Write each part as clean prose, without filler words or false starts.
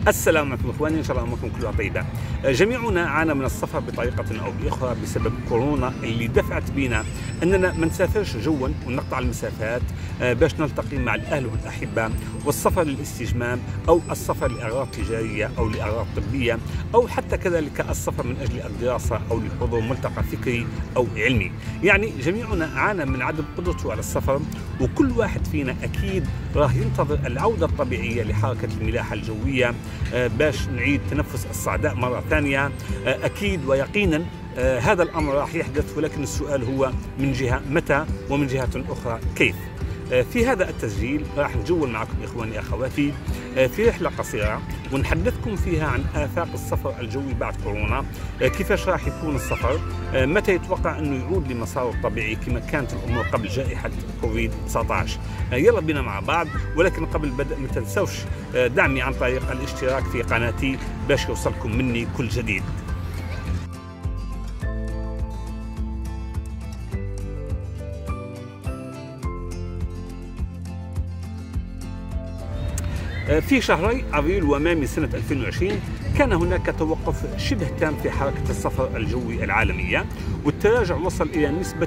السلام عليكم اخواني، ان شاء الله اموركم كلها طيبه. جميعنا عانى من السفر بطريقه او باخرى بسبب كورونا اللي دفعت بينا اننا ما نسافرش جوا ونقطع المسافات باش نلتقي مع الاهل والاحبه، والسفر للاستجمام او السفر لاغراض تجاريه او لاغراض طبيه، او حتى كذلك السفر من اجل الدراسه او لحضور ملتقى فكري او علمي. يعني جميعنا عانى من عدم قدرته على السفر، وكل واحد فينا اكيد راه ينتظر العوده الطبيعيه لحركه الملاحه الجويه باش نعيد تنفس الصعداء مرة ثانية. أكيد ويقينا هذا الأمر راح يحدث، ولكن السؤال هو من جهة متى، ومن جهة أخرى كيف. في هذا التسجيل راح نجول معكم إخواني أخواتي في رحلة قصيرة ونحدثكم فيها عن آفاق السفر الجوي بعد كورونا، كيفاش راح يكون السفر، متى يتوقع أنه يعود لمساره الطبيعي كما كانت الأمور قبل جائحة كوفيد-19. يلا بينا مع بعض، ولكن قبل البدء ما تنسوش دعمي عن طريق الاشتراك في قناتي باش يوصلكم مني كل جديد. في شهري أبريل وماي سنة 2020 كان هناك توقف شبه تام في حركة السفر الجوي العالمية، والتراجع وصل إلى نسبة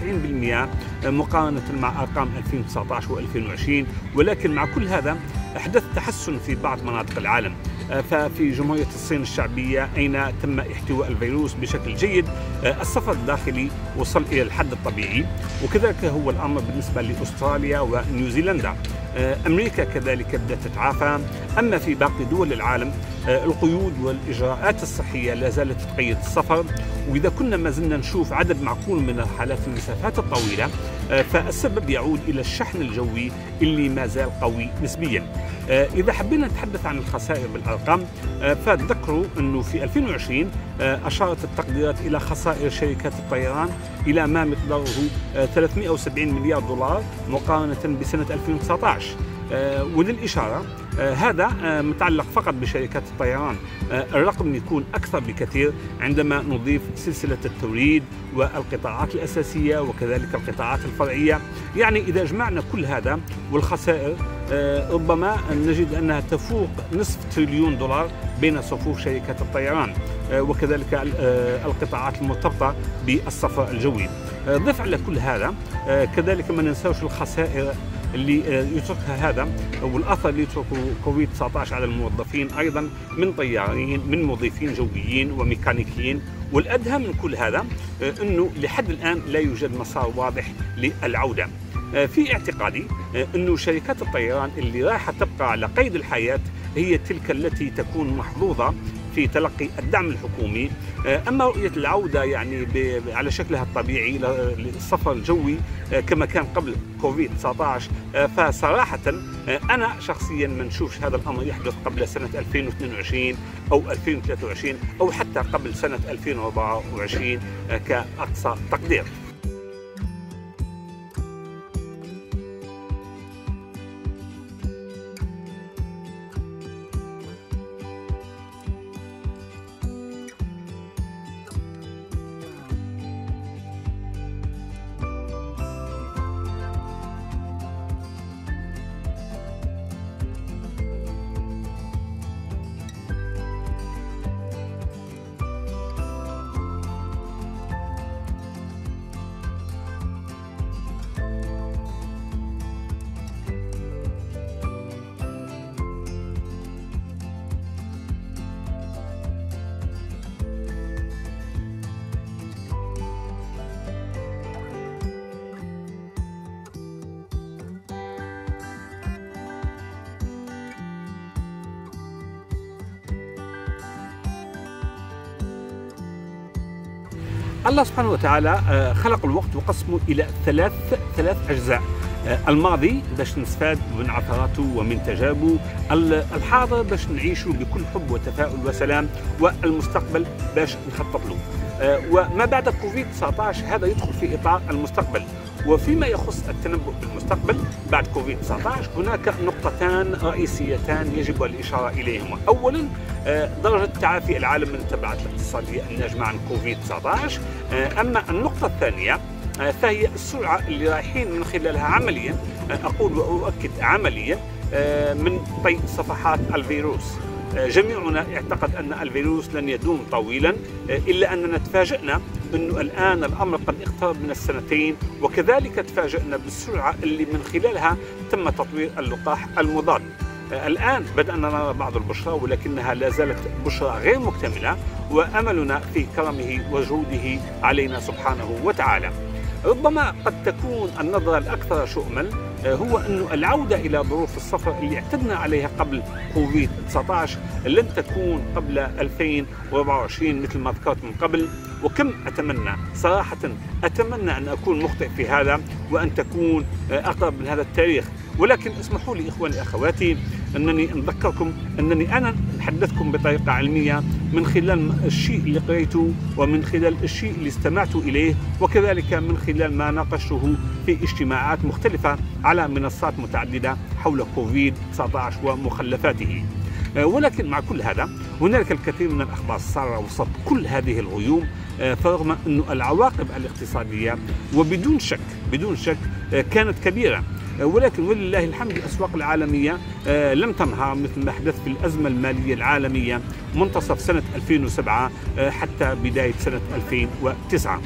90% مقارنة مع أرقام 2019 و2020. ولكن مع كل هذا حدث تحسن في بعض مناطق العالم. ففي جمهورية الصين الشعبية أين تم احتواء الفيروس بشكل جيد السفر الداخلي وصل إلى الحد الطبيعي، وكذلك هو الأمر بالنسبة لأستراليا ونيوزيلندا. أمريكا كذلك بدأت تتعافى. أما في باقي دول العالم القيود والإجراءات الصحية لا زالت تقيد السفر، وإذا كنا ما زلنا نشوف عدد معقول من الحالات في المسافات الطويلة فالسبب يعود إلى الشحن الجوي اللي ما زال قوي نسبيا. إذا حبينا نتحدث عن الخسائر بالأرقام فتذكروا أنه في 2020 أشارت التقديرات إلى خسائر شركات الطيران إلى ما مقداره 370 مليار دولار مقارنة بسنة 2019. وللإشارة هذا متعلق فقط بشركات الطيران، الرقم يكون أكثر بكثير عندما نضيف سلسلة التوريد والقطاعات الأساسية وكذلك القطاعات الفرعية. يعني إذا جمعنا كل هذا والخسائر ربما نجد أنها تفوق نصف تريليون دولار بين صفوف شركات الطيران وكذلك القطاعات المرتبطة بالسفر الجوي. ضف على كل هذا كذلك ما ننساوش الخسائر اللي يتركها هذا والأثر اللي يتركه كوفيد-19 على الموظفين أيضا، من طيارين، من مضيفين جويين وميكانيكيين. والأدهى من كل هذا أنه لحد الآن لا يوجد مسار واضح للعودة. في اعتقادي أنه شركات الطيران اللي راح تبقى على قيد الحياة هي تلك التي تكون محظوظة في تلقي الدعم الحكومي. أما رؤية العودة يعني على شكلها الطبيعي للسفر الجوي كما كان قبل كوفيد-19 فصراحة أنا شخصيا ما نشوفش هذا الأمر يحدث قبل سنة 2022 أو 2023 أو حتى قبل سنة 2024 كأقصى تقدير. الله سبحانه وتعالى خلق الوقت وقسمه إلى ثلاث أجزاء: الماضي باش نستفاد من عثراته ومن تجاربه، الحاضر باش نعيشه بكل حب وتفاؤل وسلام، والمستقبل باش نخطط له. وما بعد كوفيد-19 هذا يدخل في إطار المستقبل. وفيما يخص التنبؤ بالمستقبل بعد كوفيد-19 هناك نقطتان رئيسيتان يجب الإشارة إليهما. أولا درجة تعافي العالم من التبعات الاقتصادية الناجمة عن كوفيد-19. أما النقطة الثانية فهي السرعة اللي رايحين من خلالها عمليا، أقول وأؤكد عمليا، من طي صفحات الفيروس. جميعنا اعتقد أن الفيروس لن يدوم طويلا، إلا أننا تفاجأنا أنه الآن الأمر قد اقترب من السنتين، وكذلك تفاجأنا بالسرعة اللي من خلالها تم تطوير اللقاح المضاد. الآن بدأنا نرى بعض البشرى، ولكنها لا زالت بشرى غير مكتملة، وأملنا في كرمه وجوده علينا سبحانه وتعالى. ربما قد تكون النظرة الأكثر شؤما هو أن العودة إلى ظروف السفر اللي اعتدنا عليها قبل كوفيد-19 لن تكون قبل 2024 مثل ما ذكرت من قبل. وكم أتمنى صراحة، أتمنى أن أكون مخطئ في هذا وأن تكون أقرب من هذا التاريخ. ولكن اسمحوا لي إخواني أخواتي أنني أذكركم أنني أنا أتحدثكم بطريقة علمية من خلال الشيء اللي قريته، ومن خلال الشيء اللي استمعت إليه، وكذلك من خلال ما ناقشته في اجتماعات مختلفة على منصات متعددة حول كوفيد-19 ومخلفاته. ولكن مع كل هذا هنالك الكثير من الأخبار السارة وسط كل هذه الغيوم، فرغم أن العواقب الاقتصادية وبدون شك كانت كبيرة، ولكن ولله الحمد الأسواق العالمية لم تنهار مثل ما حدث في الأزمة المالية العالمية منتصف سنة 2007 حتى بداية سنة 2009.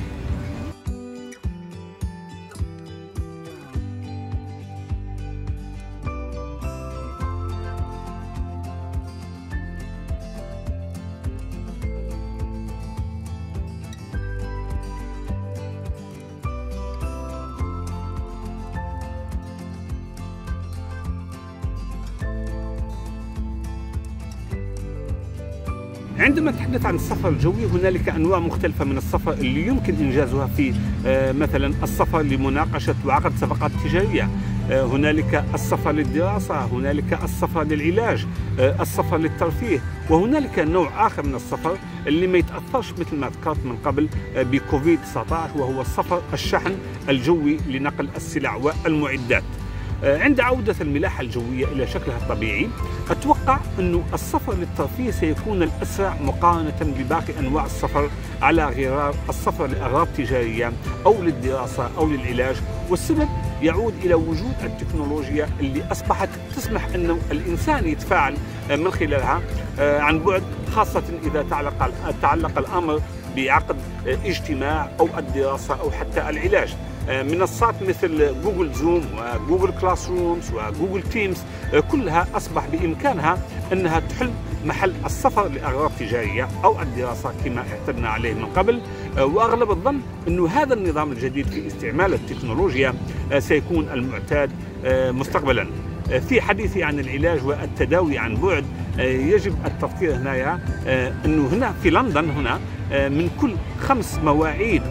عندما نتحدث عن السفر الجوي هنالك أنواع مختلفة من السفر اللي يمكن إنجازها في مثلا السفر لمناقشة وعقد صفقات تجارية، هنالك السفر للدراسة، هنالك السفر للعلاج، السفر للترفيه، وهنالك نوع آخر من السفر اللي ما يتأثرش مثل ما ذكرت من قبل بكوفيد-19، وهو السفر الشحن الجوي لنقل السلع والمعدات. عند عودة الملاحة الجوية إلى شكلها الطبيعي أتوقع أن السفر للترفيه سيكون الأسرع مقارنة بباقي أنواع السفر على غرار السفر لأغراض تجارية أو للدراسة أو للعلاج، والسبب يعود إلى وجود التكنولوجيا اللي أصبحت تسمح أن الإنسان يتفاعل من خلالها عن بعد، خاصة إذا تعلق الأمر بعقد اجتماع أو الدراسة أو حتى العلاج. منصات مثل جوجل زوم وجوجل كلاس رومز وجوجل تيمز كلها أصبح بإمكانها أنها تحل محل السفر لأغراض تجارية أو الدراسة كما اعتدنا عليه من قبل. وأغلب الظن أن هذا النظام الجديد في استعمال التكنولوجيا سيكون المعتاد مستقبلا. في حديثي عن العلاج والتداوي عن بعد يجب التذكير هنا أنه هنا في لندن هنا من كل 6 مواعيد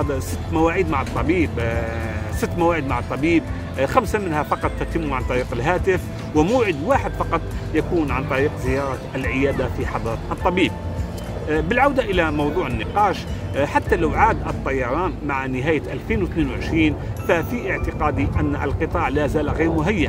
مع الطبيب 6 مواعيد مع الطبيب 5 منها فقط تتم عن طريق الهاتف، وموعد واحد فقط يكون عن طريق زيارة العيادة في حضرة الطبيب. بالعودة إلى موضوع النقاش، حتى لو عاد الطيران مع نهاية 2022 ففي اعتقادي أن القطاع لا زال غير مهيئ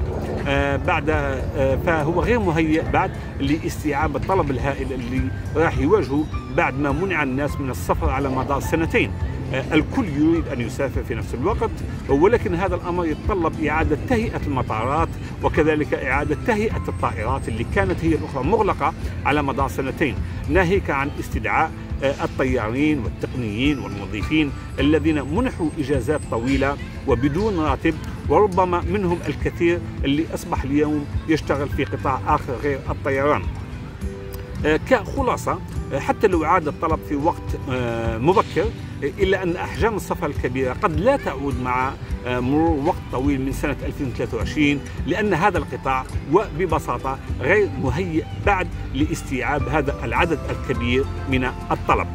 فهو غير مهيئ بعد لاستيعاب الطلب الهائل اللي راح يواجهه بعد ما منع الناس من السفر على مدار سنتين. الكل يريد أن يسافر في نفس الوقت، ولكن هذا الأمر يتطلب إعادة تهيئة المطارات وكذلك إعادة تهيئة الطائرات اللي كانت هي الأخرى مغلقة على مدار سنتين، ناهيك عن استدعاء الطيارين والتقنيين والمضيفين الذين منحوا إجازات طويلة وبدون راتب، وربما منهم الكثير اللي أصبح اليوم يشتغل في قطاع آخر غير الطيران. كخلاصة، حتى لو عاد الطلب في وقت مبكر، إلا أن أحجام السفر الكبيرة قد لا تعود مع مرور وقت طويل من سنة 2023، لأن هذا القطاع وببساطة غير مهيئ بعد لاستيعاب هذا العدد الكبير من الطلب.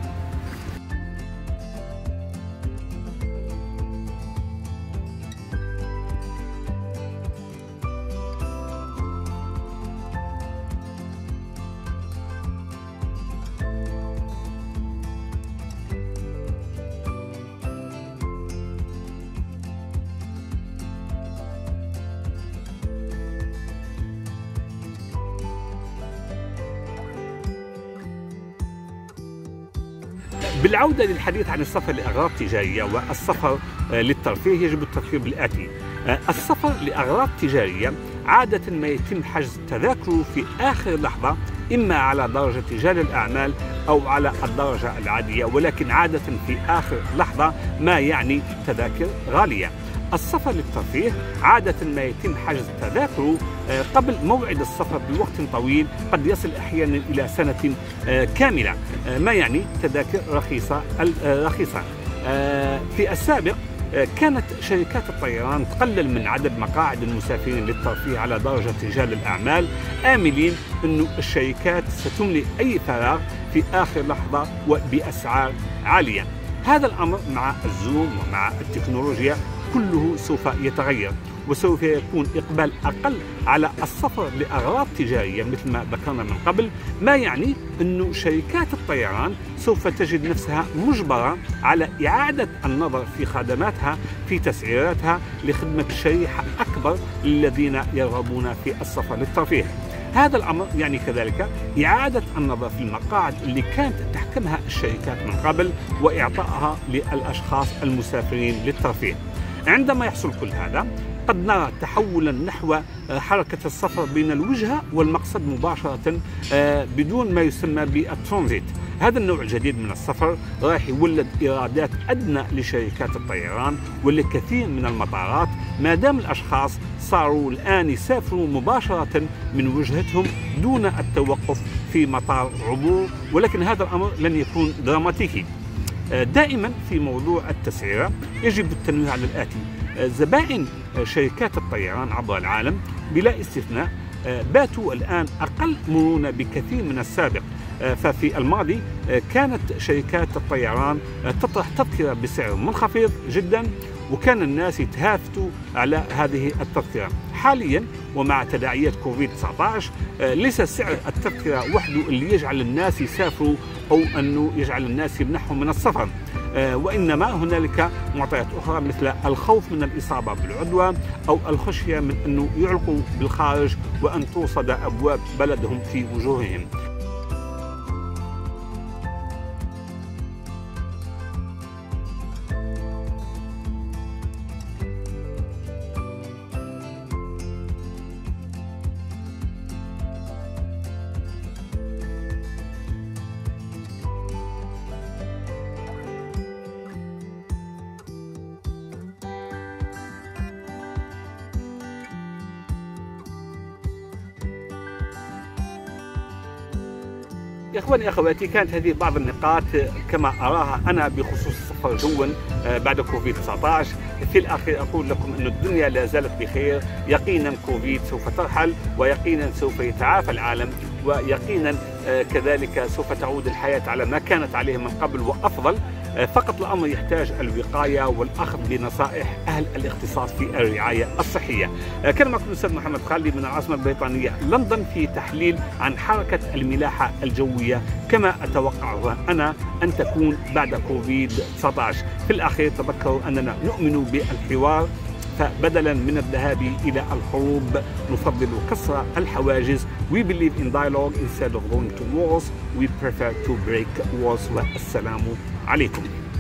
بالعودة للحديث عن السفر لأغراض تجارية والسفر للترفيه، يجب التفكير بالآتي: السفر لأغراض تجارية عادة ما يتم حجز تذاكره في آخر لحظة إما على درجة رجال الأعمال أو على الدرجة العادية، ولكن عادة في آخر لحظة، ما يعني تذاكر غالية. السفر للترفيه عادة ما يتم حجز تذاكره قبل موعد السفر بوقت طويل، قد يصل أحيانا إلى سنة كاملة، ما يعني تذاكر رخيصة. في السابق كانت شركات الطيران تقلل من عدد مقاعد المسافرين للترفيه على درجة رجال الأعمال، آملين أن الشركات ستملئ أي فراغ في آخر لحظة وبأسعار عالية. هذا الأمر مع الزوم ومع التكنولوجيا كله سوف يتغير، وسوف يكون إقبال أقل على السفر لأغراض تجارية مثل ما ذكرنا من قبل، ما يعني أن شركات الطيران سوف تجد نفسها مجبرة على إعادة النظر في خدماتها، في تسعيراتها، لخدمة شريحة أكبر للذين يرغبون في السفر للترفيه. هذا الأمر يعني كذلك إعادة النظر في المقاعد اللي كانت تحكمها الشركات من قبل وإعطائها للأشخاص المسافرين للترفيه. عندما يحصل كل هذا قد نرى تحولا نحو حركة السفر بين الوجهة والمقصد مباشرة بدون ما يسمى بالترانزيت. هذا النوع الجديد من السفر راح يولد إيرادات أدنى لشركات الطيران ولكثير من المطارات، ما دام الأشخاص صاروا الآن يسافروا مباشرة من وجهتهم دون التوقف في مطار عبور، ولكن هذا الأمر لن يكون دراماتيكي. دائما في موضوع التسعيرة يجب التنويه على الآتي: زبائن شركات الطيران عبر العالم بلا استثناء باتوا الآن أقل مرونة بكثير من السابق. ففي الماضي كانت شركات الطيران تطرح تذكرة بسعر منخفض جدا، وكان الناس يتهافتوا على هذه التذكرة. حاليا ومع تداعيات كوفيد-19 ليس سعر التذكرة وحده اللي يجعل الناس يسافروا أو أنه يجعل الناس يمنحوا من السفر، وإنما هنالك معطيات أخرى مثل الخوف من الإصابة بالعدوى أو الخشية من أنه يعلقوا بالخارج وأن توصد أبواب بلدهم في وجوههم. يا اخواني اخواتي، كانت هذه بعض النقاط كما اراها انا بخصوص السفر جوا بعد كوفيد-19. في الاخير اقول لكم ان الدنيا لا زالت بخير، يقينا كوفيد سوف ترحل، ويقينا سوف يتعافى العالم، ويقينا كذلك سوف تعود الحياة على ما كانت عليه من قبل وافضل. فقط الأمر يحتاج الوقاية والأخذ بنصائح أهل الاختصاص في الرعاية الصحية. كان معكم الأستاذ محمد خالدي من العاصمة البريطانية لندن في تحليل عن حركة الملاحة الجوية كما أتوقع أنا أن تكون بعد كوفيد-19. في الأخير تذكروا أننا نؤمن بالحوار، فبدلا من الذهاب إلى الحروب نفضل كسر الحواجز. We believe in dialogue instead of going to wars. We prefer to break wars. والسلام عليكم.